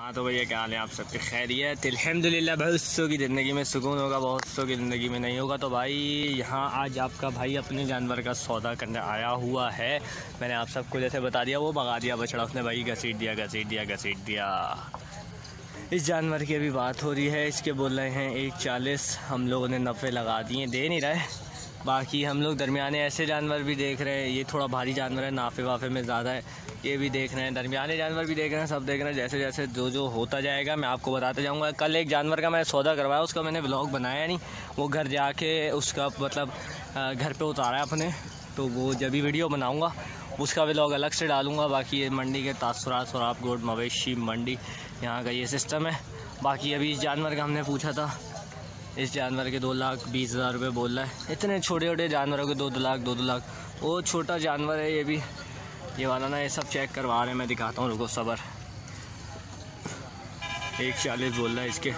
हाँ तो भैया क्या हाल है आप सबके? खैरियत अल्हम्दुलिल्लाह। बहुत सौ की ज़िंदगी में सुकून होगा, बहुत सौ की ज़िंदगी में नहीं होगा। तो भाई यहाँ आज आपका भाई अपने जानवर का सौदा करने आया हुआ है। मैंने आप सबको जैसे बता दिया, वो भगा दिया बछड़ा उसने भाई, घसीट दिया। इस जानवर की अभी बात हो रही है, इसके बोल रहे हैं 140, हम लोगों ने 90 लगा दिए, दे नहीं रहे। बाकी हम लोग दरमियाने ऐसे जानवर भी देख रहे हैं, ये थोड़ा भारी जानवर है, नाफे वाफे में ज़्यादा है, ये भी देख रहे हैं, दरमियाने जानवर भी देख रहे हैं, सब देख रहे हैं। जैसे जैसे जो होता जाएगा मैं आपको बताते जाऊंगा। कल एक जानवर का मैं सौदा करवाया, उसका मैंने व्लॉग बनाया नहीं, वो घर जाके उसका मतलब घर पे उतारा है अपने, तो वो जब भी वीडियो बनाऊँगा उसका व्लॉग अलग से डालूँगा। बाकी ये मंडी के तासुरात सौराब गोड मवेशी मंडी यहाँ का ये सिस्टम है। बाकी अभी इस जानवर का हमने पूछा था, इस जानवर के 2,20,000 रुपये बोल रहा है। इतने छोटे छोटे जानवरों के 2 लाख। वो छोटा जानवर है ये भी, ये वाला ना, ये सब चेक करवा रहे हैं, मैं दिखाता हूँ, रुको सबर। 140 बोल रहा है इसके।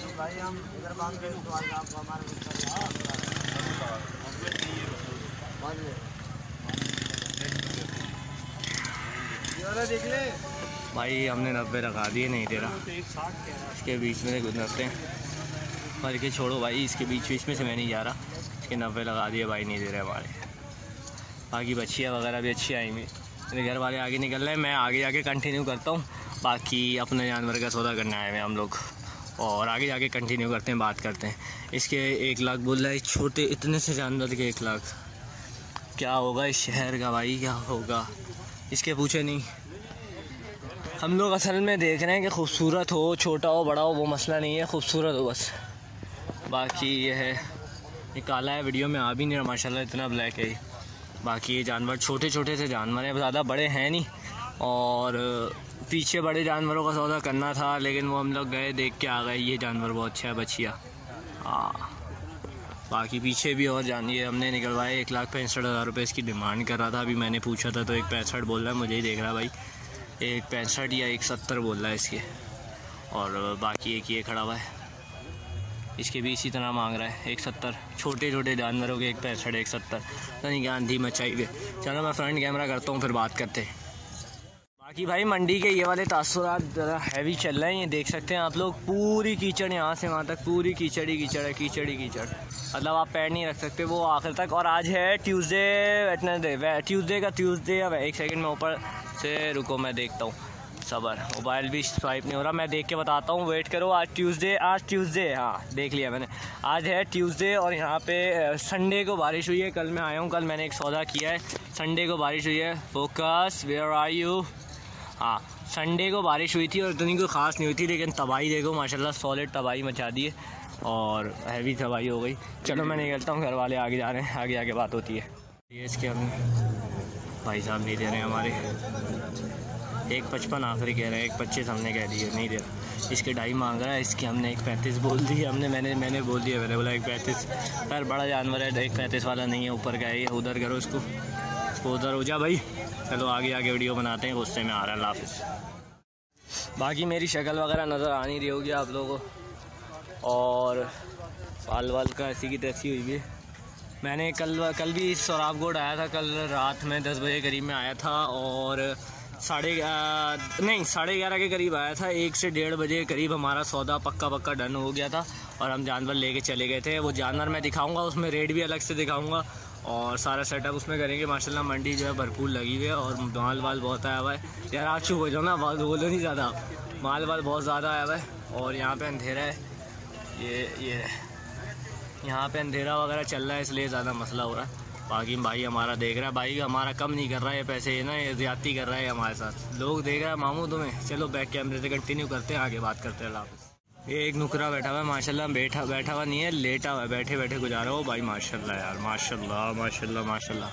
भाई हमने 90 रखा दिए, नहीं दे रहा। इसके बीच में गुजरते हैं, पर के छोड़ो भाई, इसके बीच में से मैं नहीं जा रहा। इसके 90 लगा दिए भाई, नहीं दे रहे हमारे। बाकी बच्चियाँ वगैरह भी अच्छी आएंगी। मेरे घर वाले आगे निकल रहे हैं, मैं आगे जाके कंटिन्यू करता हूँ। बाकी अपने जानवर का सौदा करने आए हैं हम लोग, और आगे जाके कंटिन्यू करते हैं, बात करते हैं। इसके 1 लाख बोल रहा है, छोटे इतने से जानवर के 1 लाख। क्या होगा इस शहर का भाई, क्या होगा इसके पूछे नहीं। हम लोग असल में देख रहे हैं कि खूबसूरत हो, छोटा हो बड़ा हो वो मसला नहीं है, खूबसूरत हो बस। बाकी ये है, ये काला है, वीडियो में आ भी नहीं रहा माशाल्लाह, इतना ब्लैक है। बाकी ये जानवर छोटे छोटे से जानवर हैं, ज़्यादा बड़े हैं नहीं। और पीछे बड़े जानवरों का सौदा करना था, लेकिन वो हम लोग गए, देख के आ गए। ये जानवर बहुत अच्छा है, बछिया। हाँ बाकी पीछे भी और जानिए हमने निकलवाए। 1,65,000 रुपये इसकी डिमांड कर रहा था, अभी मैंने पूछा था तो 1,65 बोल रहा है, मुझे ही देख रहा है भाई। 1,65 या 1,70 बोल रहा है इसके। और बाकी एक ये खड़ा हुआ है, इसके भी इसी तरह मांग रहा है 1,70। छोटे छोटे जानवरों के 1,65 1,70, नहीं क्या आंधी मचाई हुई। चलो मैं फ्रंट कैमरा करता हूँ, फिर बात करते हैं। बाकी भाई मंडी के ये वाले तासुरात ज़रा हैवी चल रहे हैं, ये देख सकते हैं आप लोग। पूरी कीचड़, यहाँ से वहाँ तक पूरी कीचड़ ही कीचड़ है, कीचड़ ही कीचड़, मतलब आप पैर नहीं रख सकते वो आखिर तक। और आज है ट्यूसडे का ट्यूसडे। अब एक सेकंड में ऊपर से रुको, मैं देखता हूँ, सबर, मोबाइल भी स्वाइप नहीं हो रहा, मैं देख के बताता हूँ, वेट करो। आज ट्यूसडे, हाँ देख लिया मैंने, आज है ट्यूसडे। और यहाँ पे संडे को बारिश हुई है, कल मैं आया हूँ, कल मैंने एक सौदा किया है, संडे को बारिश हुई है। Focus, where are you? हाँ संडे को बारिश हुई थी और इतनी कोई ख़ास नहीं हुई थी, लेकिन तबाही देखो माशाल्लाह, सॉलिड तबाही मचा दी है और हैवी तबाही हो गई। चलो मैं निकलता हूँ, घर वाले आगे जा रहे हैं, आगे आगे बात होती है। ये इसके हम भाई साहब नहीं दे रहे हैं हमारे, 1,55 आखिरी कह रहे हैं, 1,25 हमने कह दिए, नहीं दे रहा। इसके 2.5 मांग रहा है, इसके हमने 1,35 बोल दी, मैंने बोल दिया, मैंने बोला 1,35। पर बड़ा जानवर है, 1,35 वाला नहीं है, ऊपर का है, उधर करो इसको उधर हो जा भाई। चलो आगे वीडियो बनाते हैं, गुस्से में आ रहा है, अल्लाह हाफ़िज़। बाकी मेरी शक्ल वगैरह नज़र आ नहीं रही होगी आप लोगों को, और बाल वाल का ऐसी की तैसी हुई है। मैंने कल भी सौराब गोड आया था, कल रात में 10 बजे करीब में आया था, और 11:30 के करीब आया था। 1 से 1:30 बजे के करीब हमारा सौदा पक्का डन हो गया था, और हम जानवर लेके चले गए थे। वो जानवर मैं दिखाऊंगा, उसमें रेट भी अलग से दिखाऊंगा, और सारा सेटअप उसमें करेंगे। माशाल्लाह मंडी जो है भरपूर लगी हुई है, और माल वाल बहुत आया हुआ है। यार आप चुप हो जाओ ना, बोलो नहीं ज़्यादा, माल वाल बहुत ज़्यादा आया हुआ है। और यहाँ पे अंधेरा है, ये यहाँ पे अंधेरा वगैरह चल रहा है, इसलिए ज़्यादा मसला हो रहा है। बाकी भाई हमारा देख रहा है, भाई हमारा कम नहीं कर रहा है पैसे, ये ना ये ज़्यादती कर रहा है हमारे साथ। लोग देख रहा है मामू तुम्हें। चलो बैक कैमरे से कंटिन्यू करते हैं, आगे बात करते हैं। अल्लाह हाफ़िज़। ये एक नुकरा बैठा हुआ है माशाल्लाह, बैठा हुआ नहीं है, लेटा हुआ है, बैठे गुजारा हो भाई, माशाल्लाह यार, माशाल्लाह।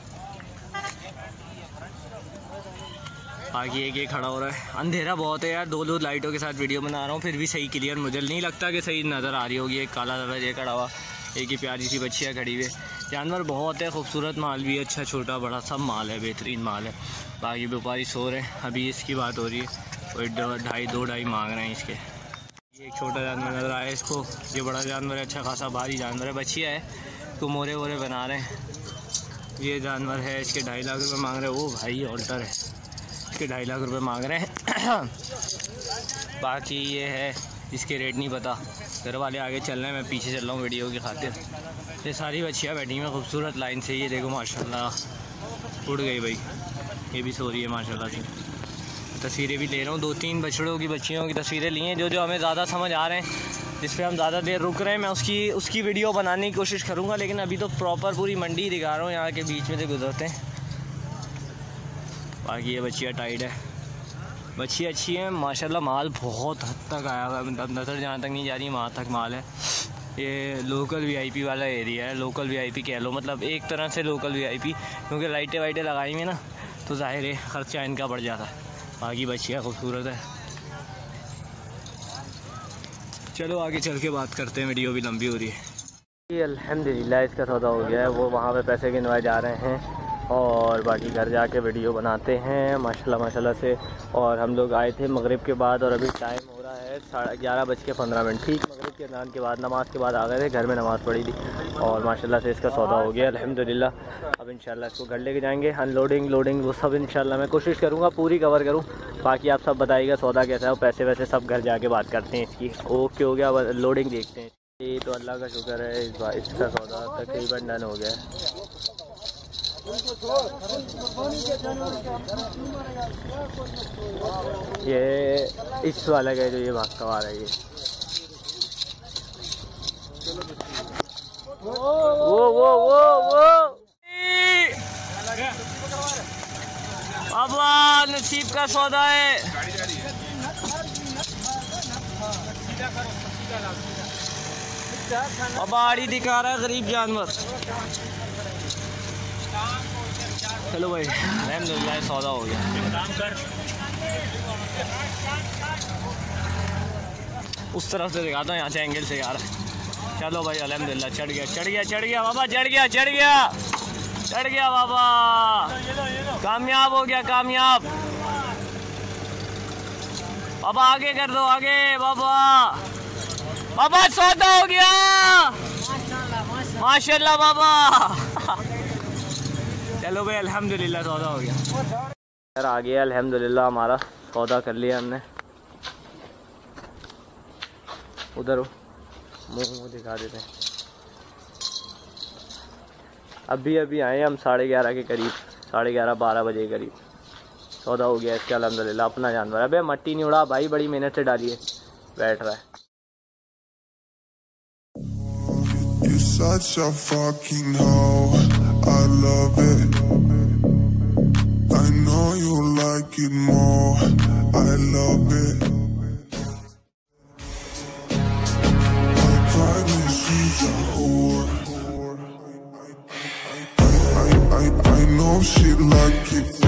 आगे एक खड़ा हो रहा है, अंधेरा बहुत है यार, 2 लाइटों के साथ वीडियो बना रहा हूँ, फिर भी सही क्लियर मुझे नहीं लगता कि सही नज़र आ रही होगी। एक काला दरवाजा ये खड़ा हुआ, एक ही प्यारी सी बच्चियाँ खड़ी हुई। जानवर बहुत है, खूबसूरत माल भी है, अच्छा छोटा बड़ा सब माल है, बेहतरीन माल है। बाकी व्यापारी सो रहे हैं, अभी इसकी बात हो रही है, कोई 2.5 मांग रहे हैं इसके। ये एक छोटा जानवर नज़र आया इसको, ये बड़ा जानवर है, अच्छा खासा भारी जानवर है, बच्चियाँ है, तो मोरे बना रहे हैं। ये जानवर है, इसके 2.5 लाख रुपये मांग रहे हैं। ओ भाई ऑल्टर है, इसके 2.5 लाख रुपए मांग रहे हैं। बाकी ये है, इसके रेट नहीं पता। घर वाले आगे चल रहे हैं, मैं पीछे चल रहा हूँ वीडियो की खातिर। ये सारी बच्चियाँ बैठी हैं खूबसूरत लाइन से। ये देखो माशाल्लाह उड़ गई भाई, ये भी सो रही है माशाल्लाह से। तस्वीरें भी ले रहा हूँ, 2-3 बछड़ों की बच्चियों की तस्वीरें ली हैं जो हमें ज़्यादा समझ आ रहे हैं, जिस पे हम ज़्यादा देर रुक रहे हैं। मैं उसकी वीडियो बनाने की कोशिश करूँगा, लेकिन अभी तो प्रॉपर पूरी मंडी दिखा रहा हूँ, यहाँ के बीच में से गुजरते हैं। बाकी ये बच्चियाँ टाइट है, बच्ची अच्छी है माशाल्लाह। माल बहुत हद तक आया हुआ है, मतलब नज़र जहाँ तक नहीं जा रही वहाँ तक माल है। ये लोकल वीआईपी वाला एरिया है, लोकल वीआईपी कह लो, मतलब एक तरह से लोकल वीआईपी, क्योंकि लाइटें वाइटें लगाई हुई ना तो ज़ाहिर है ख़र्चा इनका बढ़ जाता है। बाकी बच्चियाँ खूबसूरत है। चलो आगे चल के बात करते हैं, वीडियो भी लंबी हो रही है। अल्हम्दुलिल्लाह इसका सौदा हो गया है, वो वहाँ पे पैसे गिनवाए जा रहे हैं और बाकी घर जाके वीडियो बनाते हैं माशाल्लाह से। और हम लोग आए थे मगरिब के बाद और अभी टाइम हो रहा है 11:15। ठीक मगरिब के अज़ान के बाद, नमाज के बाद आ गए थे, घर में नमाज़ पढ़ी थी और माशाल्लाह से इसका सौदा हो गया अल्हम्दुलिल्लाह। अब इंशाल्लाह इसको घर लेके जाएंगे, अनलोडिंग लोडिंग वो सब इंशाल्लाह मैं कोशिश करूँगा पूरी कवर करूँ। बाकी आप सब बताइएगा सौदा कैसा है और पैसे वैसे सब घर जाके बात करते हैं इसकी। ओके हो गया, अब लोडिंग देखते हैं। ये तो अल्लाह का शुक्र है, इसका सौदा तकरीबन डन हो गया है। ये इस वाला का जो ये भागता आ रहा है, ये वो बाबा नसीब का सौदा है। अब आड़ी दिखा रहा है गरीब जानवर। चलो भाई अल्हम्दुलिल्लाह सौदा हो गया। उस तरफ से दिखाता हूँ, यहाँ से एंगल से यार। चलो भाई अल्हम्दुलिल्लाह चढ़ गया बाबा, चढ़ गया बाबा, कामयाब हो गया, कामयाब। बाबा आगे कर दो, आगे बाबा सौदा हो गया माशाल्लाह बाबा। चलो भाई अल्हम्दुलिल्लाह सौदा हो गया यार, आ गया अल्हम्दुलिल्लाह हमारा सौदा कर लिया हमने। उधर मुँह दिखा देते हैं। अभी आए हम 11:30 के करीब, 11:30-12 बजे के करीब सौदा हो गया इसका अल्हम्दुलिल्लाह। अपना जानवर, अबे मट्टी नहीं उड़ा भाई, बड़ी मेहनत से डाली है, बैठ रहा है। You're such a fucking hoe, I love it. I know you like it more, I love it. I promise she's a whore. I know she like it.